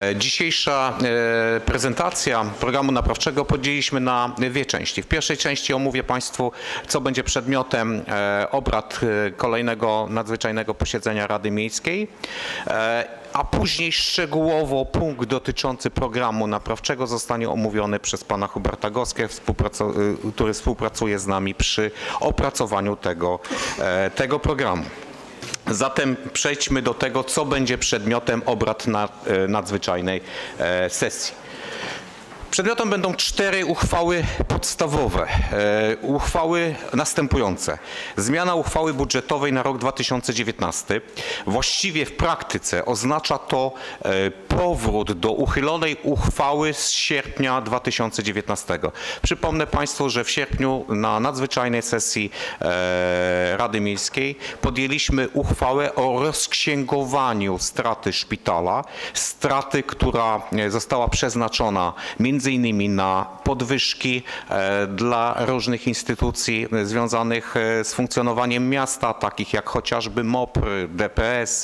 Dzisiejsza prezentacja programu naprawczego podzieliliśmy na dwie części. W pierwszej części omówię Państwu, co będzie przedmiotem obrad kolejnego nadzwyczajnego posiedzenia Rady Miejskiej, a później szczegółowo punkt dotyczący programu naprawczego zostanie omówiony przez pana Huberta Goskę, który współpracuje z nami przy opracowaniu tego programu. Zatem przejdźmy do tego, co będzie przedmiotem obrad nadzwyczajnej sesji. Przedmiotem będą 4 uchwały podstawowe. Uchwały następujące. Zmiana uchwały budżetowej na rok 2019. Właściwie w praktyce oznacza to powrót do uchylonej uchwały z sierpnia 2019. Przypomnę Państwu, że w sierpniu na nadzwyczajnej sesji Rady Miejskiej podjęliśmy uchwałę o rozksięgowaniu straty szpitala. Straty, która została przeznaczona między innymi na podwyżki dla różnych instytucji związanych z funkcjonowaniem miasta, takich jak chociażby MOPR, DPS,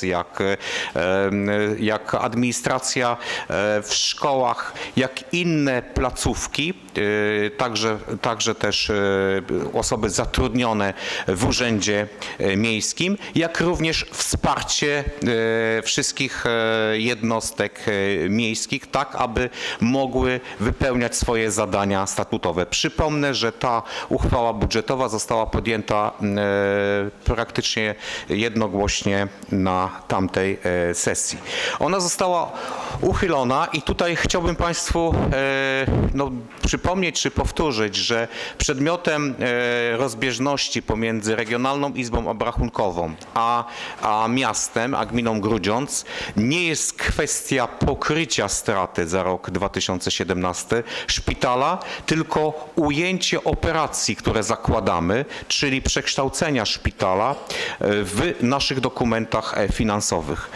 jak administracja w szkołach, jak inne placówki, także też osoby zatrudnione w urzędzie miejskim, jak również wsparcie wszystkich jednostek miejskich, tak aby mogły wypełniać swoje zadania statutowe. Przypomnę, że ta uchwała budżetowa została podjęta praktycznie jednogłośnie na tamtej sesji. Ona została uchylona i tutaj chciałbym Państwu przypomnieć czy powtórzyć, że przedmiotem rozbieżności pomiędzy Regionalną Izbą Obrachunkową a miastem, a gminą Grudziądz nie jest kwestia pokrycia straty za rok 2017 szpitala, tylko ujęcie operacji, które zakładamy, czyli przekształcenia szpitala w naszych dokumentach finansowych.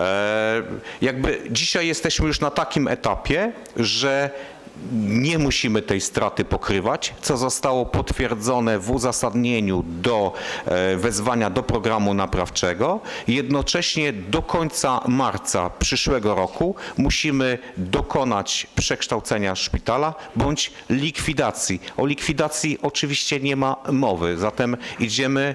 Jakby dzisiaj jesteśmy już na takim etapie, że nie musimy tej straty pokrywać, co zostało potwierdzone w uzasadnieniu do wezwania do programu naprawczego. Jednocześnie do końca marca przyszłego roku musimy dokonać przekształcenia szpitala bądź likwidacji. O likwidacji oczywiście nie ma mowy, zatem idziemy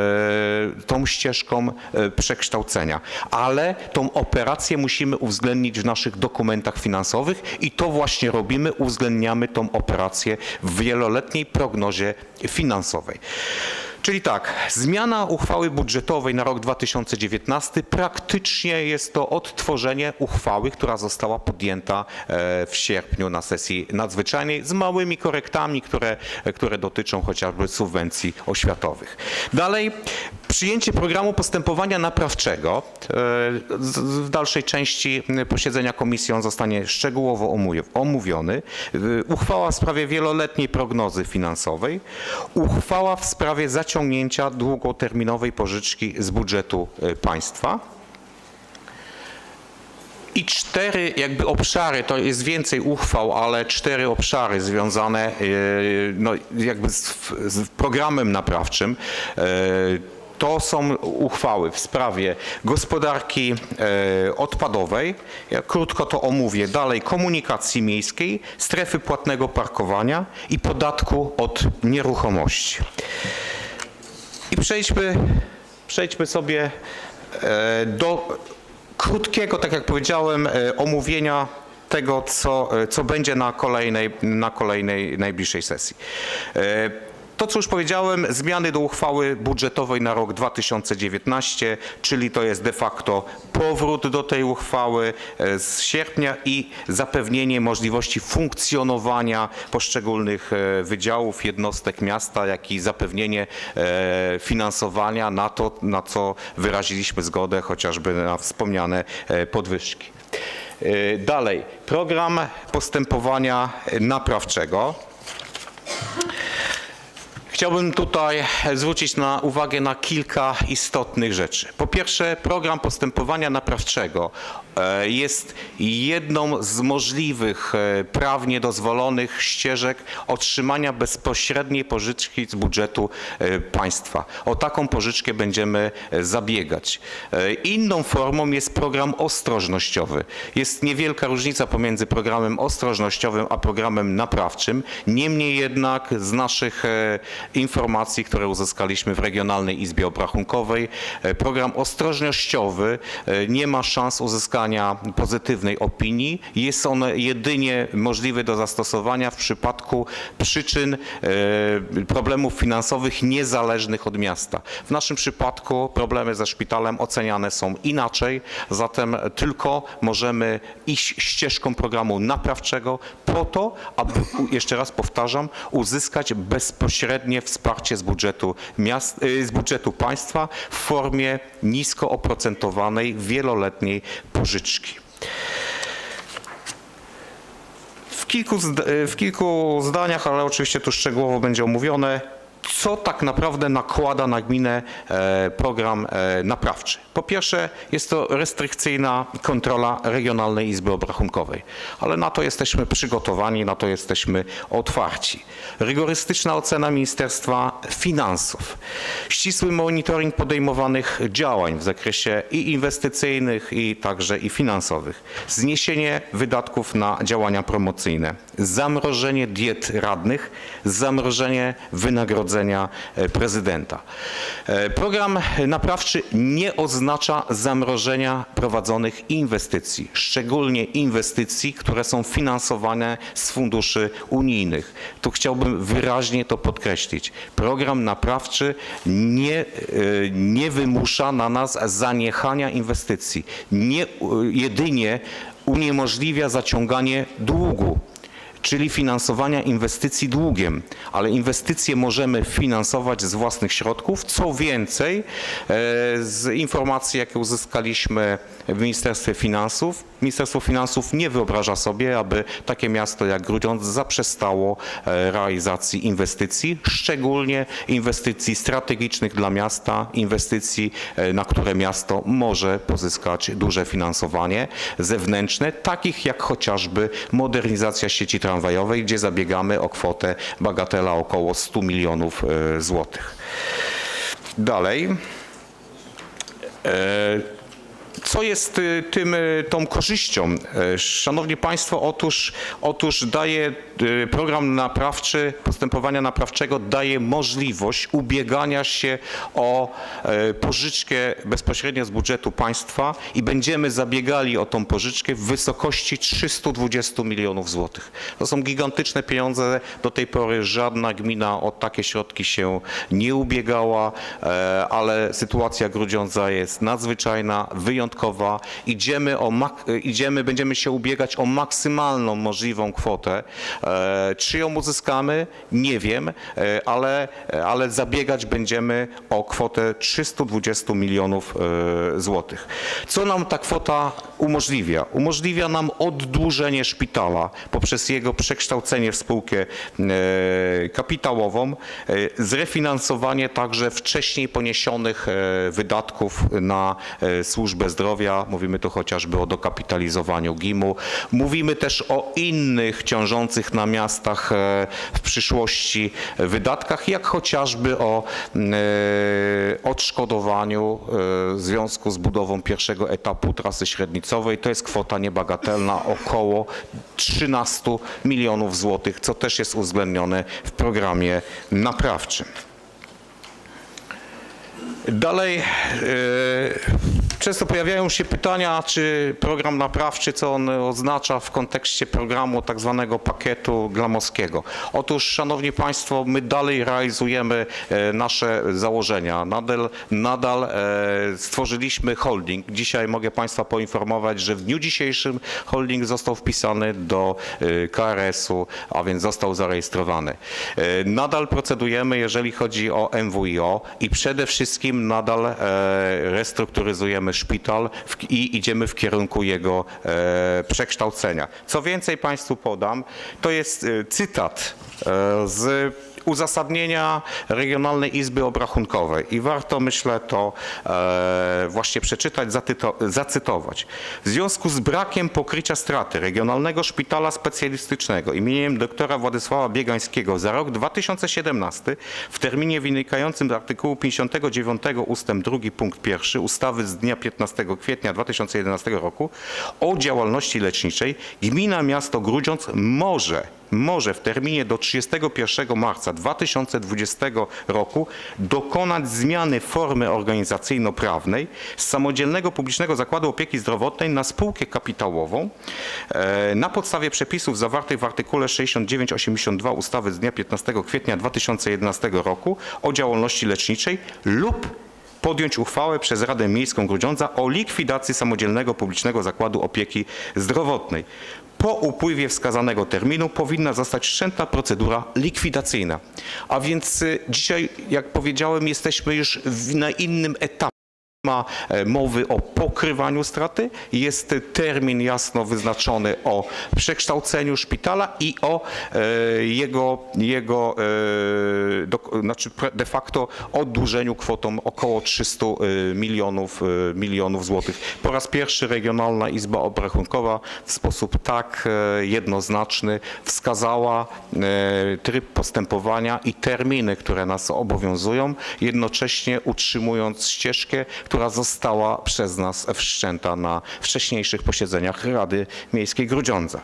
tą ścieżką przekształcenia. Ale tą operację musimy uwzględnić w naszych dokumentach finansowych i to właśnie robimy. Uwzględniamy tą operację w wieloletniej prognozie finansowej. Czyli tak, zmiana uchwały budżetowej na rok 2019 praktycznie jest to odtworzenie uchwały, która została podjęta w sierpniu na sesji nadzwyczajnej z małymi korektami, które dotyczą chociażby subwencji oświatowych. Dalej, przyjęcie programu postępowania naprawczego. W dalszej części posiedzenia komisji on zostanie szczegółowo omówiony. Uchwała w sprawie wieloletniej prognozy finansowej. Uchwała w sprawie zaciągnięcia długoterminowej pożyczki z budżetu państwa. I 4 jakby obszary, to jest więcej uchwał, ale 4 obszary związane jakby z programem naprawczym. To są uchwały w sprawie gospodarki odpadowej, ja krótko to omówię, dalej komunikacji miejskiej, strefy płatnego parkowania i podatku od nieruchomości. I przejdźmy sobie do krótkiego, tak jak powiedziałem, omówienia tego, co będzie na kolejnej najbliższej sesji. To, co już powiedziałem, zmiany do uchwały budżetowej na rok 2019, czyli to jest de facto powrót do tej uchwały z sierpnia i zapewnienie możliwości funkcjonowania poszczególnych wydziałów, jednostek miasta, jak i zapewnienie finansowania na to, na co wyraziliśmy zgodę, chociażby na wspomniane podwyżki. Dalej, program postępowania naprawczego. Chciałbym tutaj zwrócić uwagę na kilka istotnych rzeczy. Po pierwsze, program postępowania naprawczego jest jedną z możliwych, prawnie dozwolonych ścieżek otrzymania bezpośredniej pożyczki z budżetu państwa. O taką pożyczkę będziemy zabiegać. Inną formą jest program ostrożnościowy. Jest niewielka różnica pomiędzy programem ostrożnościowym a programem naprawczym. Niemniej jednak z naszych informacji, które uzyskaliśmy w Regionalnej Izbie Obrachunkowej, program ostrożnościowy nie ma szans uzyskania pozytywnej opinii. Jest on jedynie możliwy do zastosowania w przypadku przyczyn problemów finansowych niezależnych od miasta. W naszym przypadku problemy ze szpitalem oceniane są inaczej, zatem tylko możemy iść ścieżką programu naprawczego po to, aby, jeszcze raz powtarzam, uzyskać bezpośrednie wsparcie z budżetu państwa w formie nisko oprocentowanej, wieloletniej pożyczki. W kilku zdaniach, ale oczywiście to szczegółowo będzie omówione, co tak naprawdę nakłada na gminę program naprawczy. Po pierwsze, jest to restrykcyjna kontrola Regionalnej Izby Obrachunkowej, ale na to jesteśmy przygotowani, na to jesteśmy otwarci. Rygorystyczna ocena Ministerstwa Finansów, ścisły monitoring podejmowanych działań w zakresie i inwestycyjnych, i także i finansowych, zniesienie wydatków na działania promocyjne, zamrożenie diet radnych, zamrożenie wynagrodzenia prezydenta. Program naprawczy nie oznacza zamrożenia prowadzonych inwestycji, szczególnie inwestycji, które są finansowane z funduszy unijnych. Tu chciałbym wyraźnie to podkreślić. Program naprawczy nie wymusza na nas zaniechania inwestycji. Jedynie uniemożliwia zaciąganie długu, czyli finansowania inwestycji długiem, ale inwestycje możemy finansować z własnych środków. Co więcej, z informacji, jakie uzyskaliśmy w Ministerstwie Finansów, Ministerstwo Finansów nie wyobraża sobie, aby takie miasto jak Grudziądz zaprzestało realizacji inwestycji, szczególnie inwestycji strategicznych dla miasta, inwestycji, na które miasto może pozyskać duże finansowanie zewnętrzne, takich jak chociażby modernizacja sieci tramwajowej, gdzie zabiegamy o kwotę bagatela około 100 milionów złotych. Dalej. Co jest tą korzyścią? Szanowni Państwo, otóż daje program naprawczy, postępowania naprawczego daje możliwość ubiegania się o pożyczkę bezpośrednio z budżetu państwa i będziemy zabiegali o tą pożyczkę w wysokości 320 milionów złotych. To są gigantyczne pieniądze. Do tej pory żadna gmina o takie środki się nie ubiegała, ale sytuacja Grudziądza jest nadzwyczajna, wyjątkowa. Będziemy się ubiegać o maksymalną możliwą kwotę. Czy ją uzyskamy? Nie wiem, ale zabiegać będziemy o kwotę 320 milionów złotych. Co nam ta kwota umożliwia? Umożliwia nam oddłużenie szpitala poprzez jego przekształcenie w spółkę kapitałową, zrefinansowanie także wcześniej poniesionych wydatków na służbę zdrowia. Mówimy tu chociażby o dokapitalizowaniu GIM-u. Mówimy też o innych ciążących na miastach w przyszłości wydatkach, jak chociażby o odszkodowaniu w związku z budową pierwszego etapu trasy średnicowej. To jest kwota niebagatelna, około 13 milionów złotych, co też jest uwzględnione w programie naprawczym. Dalej, często pojawiają się pytania, czy program naprawczy, co on oznacza w kontekście programu tak zwanego pakietu glamowskiego. Otóż, Szanowni Państwo, my dalej realizujemy nasze założenia. Nadal stworzyliśmy holding. Dzisiaj mogę Państwa poinformować, że w dniu dzisiejszym holding został wpisany do KRS-u, a więc został zarejestrowany. Nadal procedujemy, jeżeli chodzi o MWIO i przede wszystkim nadal restrukturyzujemy szpital i idziemy w kierunku jego przekształcenia. Co więcej Państwu podam, to jest cytat z uzasadnienia Regionalnej Izby Obrachunkowej i warto, myślę, to właśnie przeczytać, zacytować. W związku z brakiem pokrycia straty Regionalnego Szpitala Specjalistycznego imieniem doktora Władysława Biegańskiego za rok 2017 w terminie wynikającym z artykułu 59 ust. 2 punkt 1 ustawy z dnia 15 kwietnia 2011 roku o działalności leczniczej gmina miasto Grudziądz może w terminie do 31 marca 2020 roku dokonać zmiany formy organizacyjno-prawnej z samodzielnego publicznego zakładu opieki zdrowotnej na spółkę kapitałową na podstawie przepisów zawartych w artykule 69-82 ustawy z dnia 15 kwietnia 2011 roku o działalności leczniczej lub podjąć uchwałę przez Radę Miejską Grudziądza o likwidacji samodzielnego publicznego zakładu opieki zdrowotnej. Po upływie wskazanego terminu powinna zostać wszczęta procedura likwidacyjna. A więc dzisiaj, jak powiedziałem, jesteśmy już na innym etapie. Ma mowy o pokrywaniu straty, jest termin jasno wyznaczony o przekształceniu szpitala i o znaczy de facto oddłużeniu kwotą około 300 milionów złotych. Po raz pierwszy Regionalna Izba Obrachunkowa w sposób tak jednoznaczny wskazała tryb postępowania i terminy, które nas obowiązują, jednocześnie utrzymując ścieżkę, która została przez nas wszczęta na wcześniejszych posiedzeniach Rady Miejskiej Grudziądza.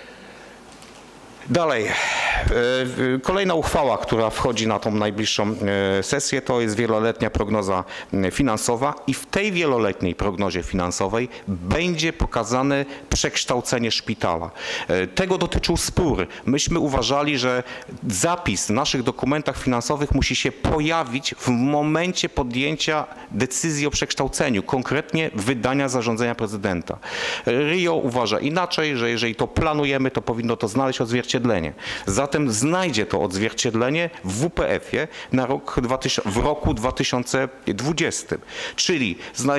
Dalej, kolejna uchwała, która wchodzi na tą najbliższą sesję, to jest wieloletnia prognoza finansowa i w tej wieloletniej prognozie finansowej będzie pokazane przekształcenie szpitala. Tego dotyczył spór. Myśmy uważali, że zapis w naszych dokumentach finansowych musi się pojawić w momencie podjęcia decyzji o przekształceniu, konkretnie wydania zarządzenia prezydenta. RIO uważa inaczej, że jeżeli to planujemy, to powinno to znaleźć odzwierciedlenie. Zatem znajdzie to odzwierciedlenie w WPF-ie w roku 2020. Czyli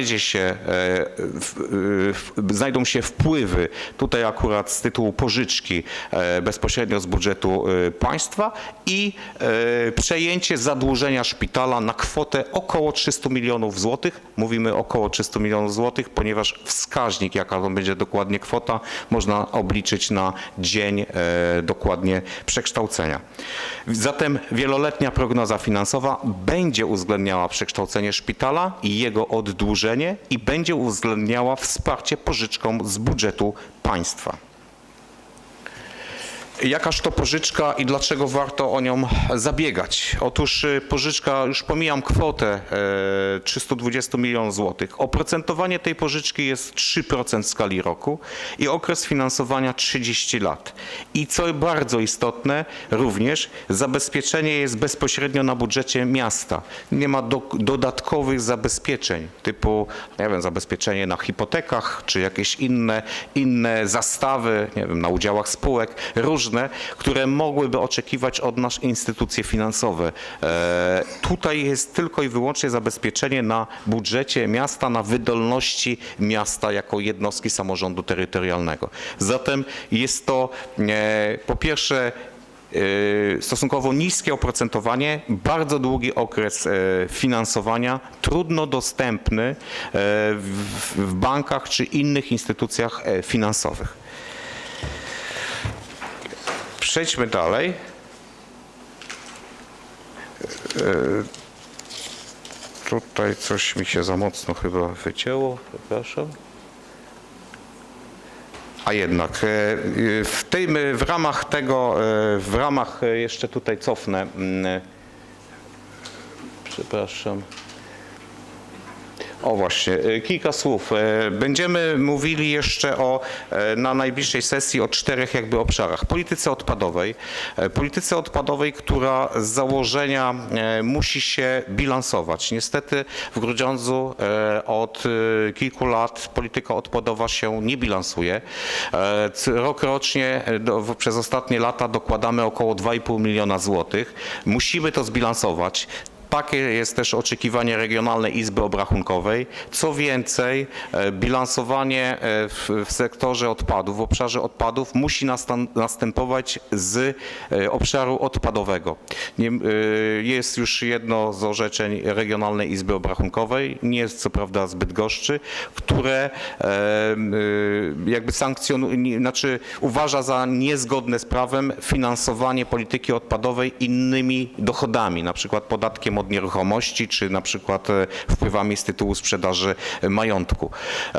znajdą się wpływy, tutaj akurat z tytułu pożyczki bezpośrednio z budżetu państwa i przejęcie zadłużenia szpitala na kwotę około 300 milionów złotych. Mówimy około 300 milionów złotych, ponieważ wskaźnik, jaka to będzie dokładnie kwota, można obliczyć na dzień dokładnie przekształcenia. Zatem wieloletnia prognoza finansowa będzie uwzględniała przekształcenie szpitala i jego oddłużenie i będzie uwzględniała wsparcie pożyczką z budżetu państwa. Jakaż to pożyczka i dlaczego warto o nią zabiegać? Otóż pożyczka, już pomijam kwotę 320 milionów złotych. Oprocentowanie tej pożyczki jest 3% w skali roku i okres finansowania 30 lat. I co bardzo istotne, również zabezpieczenie jest bezpośrednio na budżecie miasta. Nie ma dodatkowych zabezpieczeń typu, nie wiem, zabezpieczenie na hipotekach czy jakieś inne zastawy, nie wiem, na udziałach spółek, różne, które mogłyby oczekiwać od nas instytucje finansowe. Tutaj jest tylko i wyłącznie zabezpieczenie na budżecie miasta, na wydolności miasta jako jednostki samorządu terytorialnego. Zatem jest to po pierwsze stosunkowo niskie oprocentowanie, bardzo długi okres finansowania, trudno dostępny w bankach czy innych instytucjach finansowych. Przejdźmy dalej. Tutaj coś mi się za mocno chyba wycięło, przepraszam. A jednak w ramach jeszcze tutaj cofnę, przepraszam. O właśnie, kilka słów. Będziemy mówili jeszcze na najbliższej sesji o 4 jakby obszarach. Polityce odpadowej, która z założenia musi się bilansować. Niestety w Grudziądzu od kilku lat polityka odpadowa się nie bilansuje. Rokrocznie przez ostatnie lata dokładamy około 2,5 miliona złotych. Musimy to zbilansować. Takie jest też oczekiwanie Regionalnej Izby Obrachunkowej. Co więcej, bilansowanie w sektorze odpadów, w obszarze odpadów musi następować z obszaru odpadowego. Jest już jedno z orzeczeń Regionalnej Izby Obrachunkowej, nie jest co prawda z Bydgoszczy, które jakby uważa za niezgodne z prawem finansowanie polityki odpadowej innymi dochodami, na przykład podatkiem od nieruchomości, czy na przykład wpływami z tytułu sprzedaży majątku.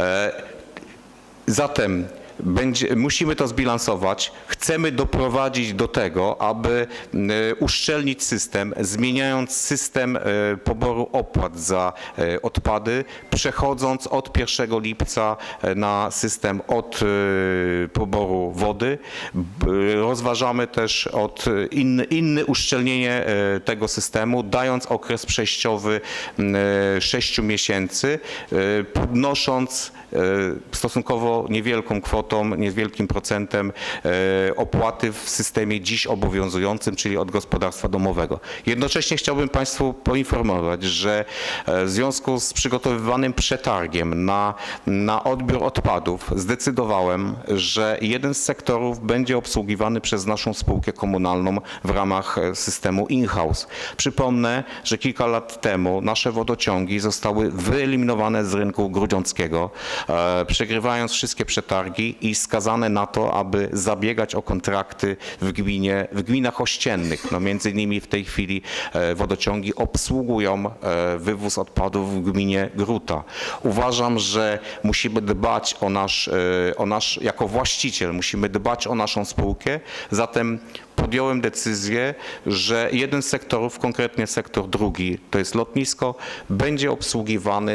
Zatem musimy to zbilansować. Chcemy doprowadzić do tego, aby uszczelnić system, zmieniając system poboru opłat za odpady, przechodząc od 1 lipca na system od poboru wody. Rozważamy też inne uszczelnienie tego systemu, dając okres przejściowy 6 miesięcy, podnosząc stosunkowo niewielką kwotą, niewielkim procentem opłaty w systemie dziś obowiązującym, czyli od gospodarstwa domowego. Jednocześnie chciałbym Państwu poinformować, że w związku z przygotowywanym przetargiem na odbiór odpadów zdecydowałem, że jeden z sektorów będzie obsługiwany przez naszą spółkę komunalną w ramach systemu in-house. Przypomnę, że kilka lat temu nasze wodociągi zostały wyeliminowane z rynku grudziąckiego, przegrywając wszystkie przetargi i skazane na to, aby zabiegać o kontrakty w gminach ościennych. No między innymi w tej chwili wodociągi obsługują wywóz odpadów w gminie Gruta. Uważam, że musimy dbać jako właściciel, musimy dbać o naszą spółkę, zatem podjąłem decyzję, że jeden z sektorów, konkretnie sektor drugi, to jest lotnisko, będzie obsługiwany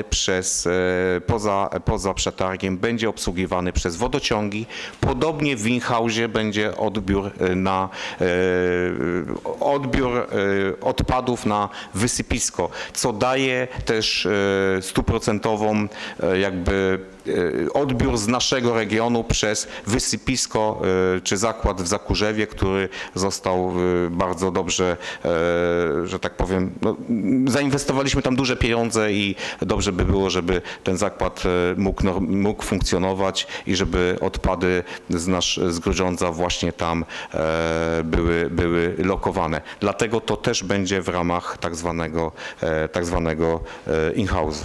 poza przetargiem, będzie obsługiwany przez wodociągi. Podobnie w in-house będzie odbiór odpadów na wysypisko, co daje też 100% jakby odbiór z naszego regionu przez wysypisko czy zakład w Zakurzewie, który został bardzo dobrze, że tak powiem, no, zainwestowaliśmy tam duże pieniądze i dobrze by było, żeby ten zakład mógł funkcjonować i żeby odpady z Grudziądza właśnie tam były lokowane. Dlatego to też będzie w ramach tak zwanego in-house.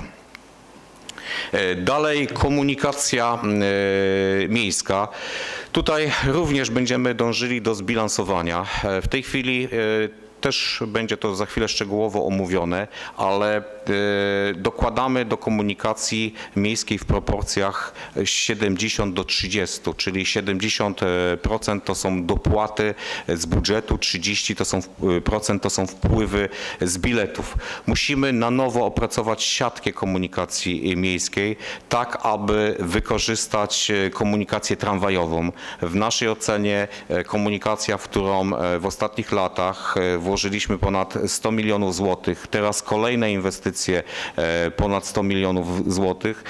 Dalej komunikacja miejska. Tutaj również będziemy dążyli do zbilansowania. W tej chwili też będzie to za chwilę szczegółowo omówione, ale dokładamy do komunikacji miejskiej w proporcjach 70 do 30, czyli 70% to są dopłaty z budżetu, 30% to są wpływy z biletów. Musimy na nowo opracować siatkę komunikacji miejskiej, tak aby wykorzystać komunikację tramwajową. W naszej ocenie komunikacja, w którą w ostatnich latach włożyliśmy ponad 100 milionów złotych, teraz kolejne inwestycje ponad 100 milionów złotych.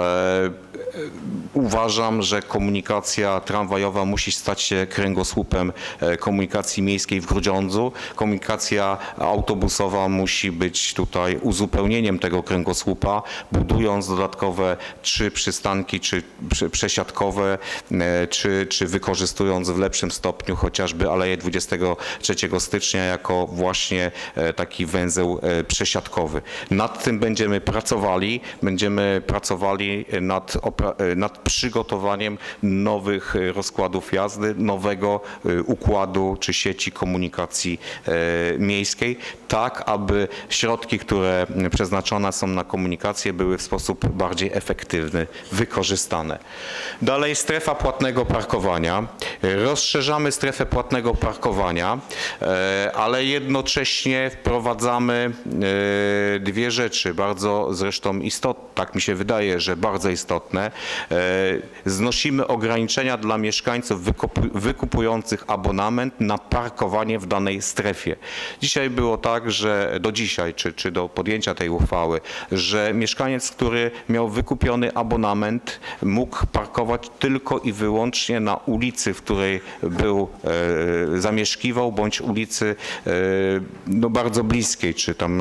Uważam, że komunikacja tramwajowa musi stać się kręgosłupem komunikacji miejskiej w Grudziądzu. Komunikacja autobusowa musi być tutaj uzupełnieniem tego kręgosłupa, budując dodatkowe 3 przystanki, czy przesiadkowe, czy wykorzystując w lepszym stopniu chociażby Aleję 23 stycznia jako właśnie taki węzeł przesiadkowy. Nad tym będziemy pracowali nad przygotowaniem nowych rozkładów jazdy, nowego układu czy sieci komunikacji miejskiej, tak aby środki, które przeznaczone są na komunikację, były w sposób bardziej efektywny wykorzystane. Dalej strefa płatnego parkowania. Rozszerzamy strefę płatnego parkowania, ale jednocześnie wprowadzamy dwie rzeczy, bardzo zresztą istotne, tak mi się wydaje, że bardzo istotne. Znosimy ograniczenia dla mieszkańców wykupujących abonament na parkowanie w danej strefie. Dzisiaj było tak, że do dzisiaj, czy do podjęcia tej uchwały, że mieszkaniec, który miał wykupiony abonament, mógł parkować tylko i wyłącznie na ulicy, której zamieszkiwał, bądź ulicy no, bardzo bliskiej, czy tam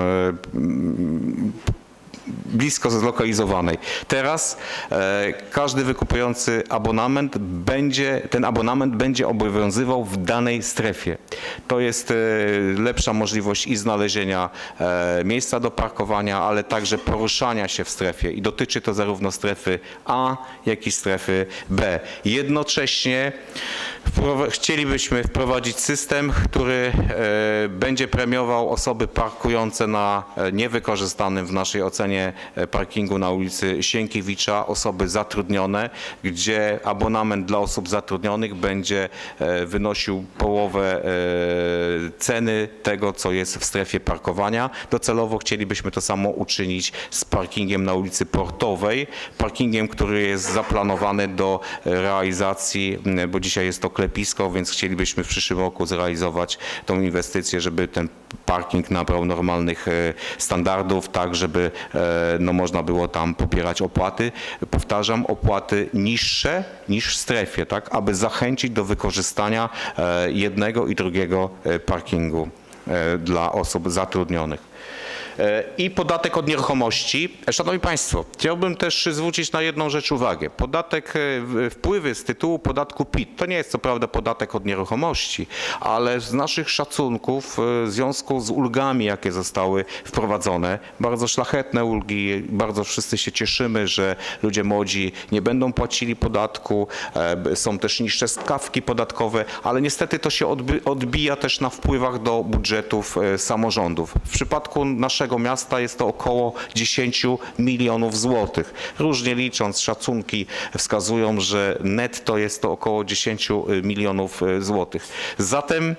blisko zlokalizowanej. Teraz każdy wykupujący ten abonament będzie obowiązywał w danej strefie. To jest lepsza możliwość i znalezienia miejsca do parkowania, ale także poruszania się w strefie i dotyczy to zarówno strefy A, jak i strefy B. Jednocześnie chcielibyśmy wprowadzić system, który będzie premiował osoby parkujące na niewykorzystanym w naszej ocenie parkingu na ulicy Sienkiewicza, osoby zatrudnione, gdzie abonament dla osób zatrudnionych będzie wynosił połowę ceny tego, co jest w strefie parkowania. Docelowo chcielibyśmy to samo uczynić z parkingiem na ulicy Portowej, parkingiem, który jest zaplanowany do realizacji, bo dzisiaj jest to klepisko, więc chcielibyśmy w przyszłym roku zrealizować tą inwestycję, żeby ten parking nabrał normalnych standardów, tak żeby no, można było tam pobierać opłaty. Powtarzam, opłaty niższe niż w strefie, tak, aby zachęcić do wykorzystania jednego i drugiego parkingu dla osób zatrudnionych. I podatek od nieruchomości. Szanowni Państwo, chciałbym też zwrócić na jedną rzecz uwagę. Wpływy z tytułu podatku PIT, to nie jest co prawda podatek od nieruchomości, ale z naszych szacunków w związku z ulgami, jakie zostały wprowadzone, bardzo szlachetne ulgi, bardzo wszyscy się cieszymy, że ludzie młodzi nie będą płacili podatku, są też niższe stawki podatkowe, ale niestety to się odbija też na wpływach do budżetów samorządów. W przypadku naszego miasta jest to około 10 milionów złotych. Różnie licząc, szacunki wskazują, że netto jest to około 10 milionów złotych. Zatem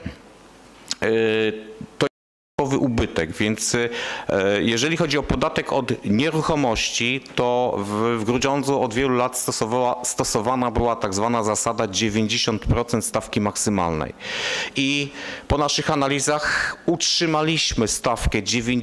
to ubytek, więc jeżeli chodzi o podatek od nieruchomości, to w Grudziądzu od wielu lat stosowana była tak zwana zasada 90% stawki maksymalnej. I po naszych analizach utrzymaliśmy stawkę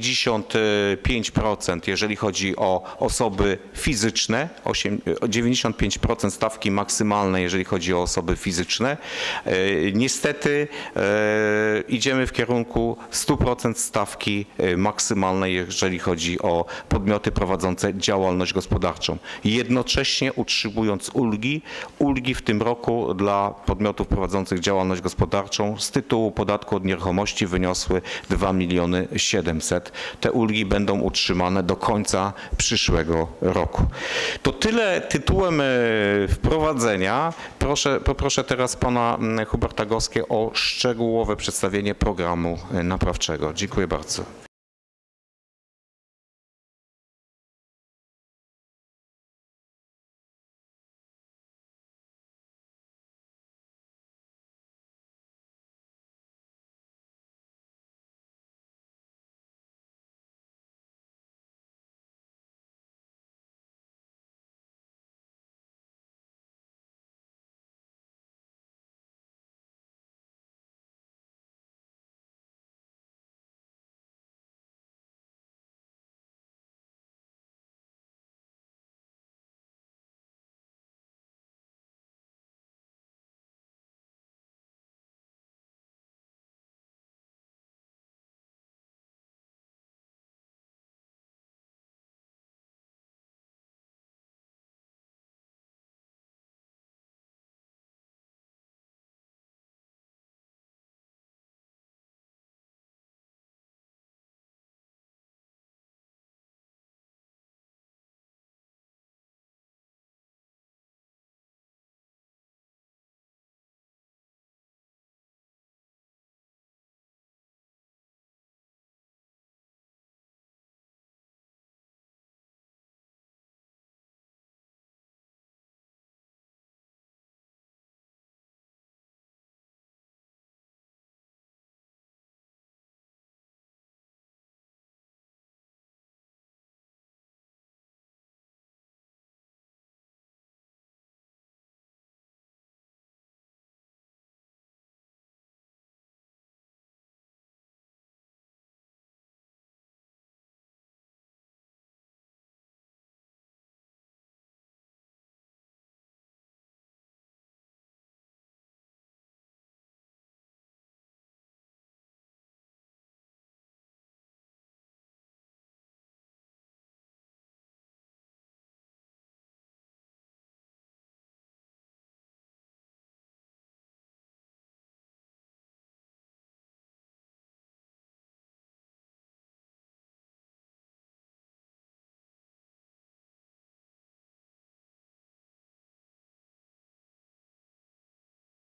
95%, jeżeli chodzi o osoby fizyczne, 95% stawki maksymalnej, jeżeli chodzi o osoby fizyczne. Niestety idziemy w kierunku 100% stawki maksymalnej, jeżeli chodzi o podmioty prowadzące działalność gospodarczą. Jednocześnie utrzymując ulgi w tym roku dla podmiotów prowadzących działalność gospodarczą z tytułu podatku od nieruchomości wyniosły 2 700 000. Te ulgi będą utrzymane do końca przyszłego roku. To tyle tytułem wprowadzenia. Poproszę teraz pana Huberta Goskę o szczegółowe przedstawienie programu naprawczego. Dziękuję bardzo.